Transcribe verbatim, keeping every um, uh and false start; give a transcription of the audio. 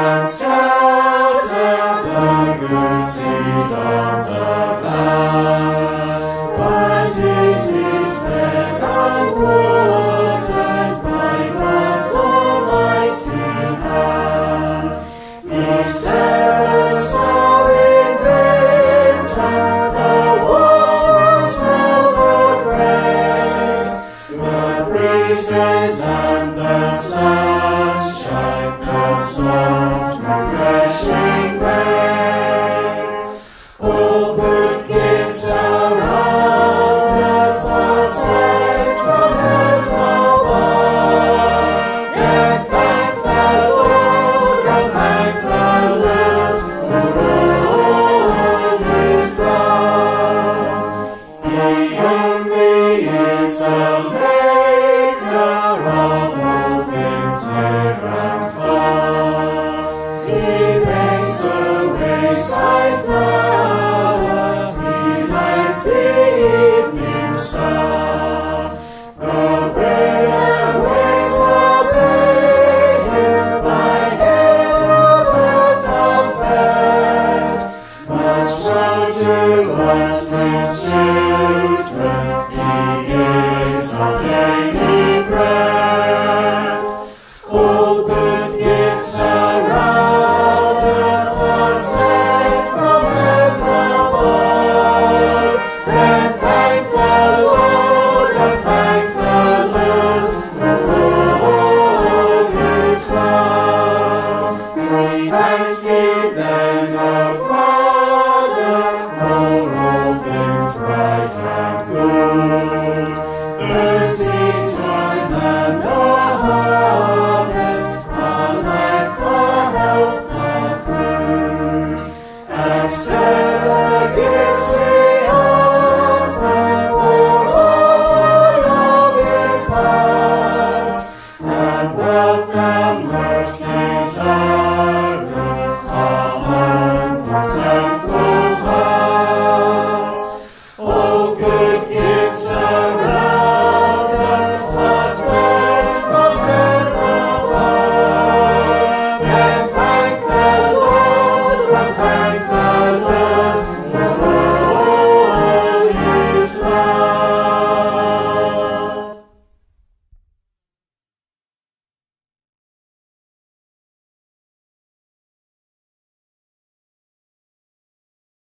and scattered the good seed on the land. But it is fed and watered by God's almighty hand. He says now in winter the waters smell the grain, the breezes and the sunshine, the soft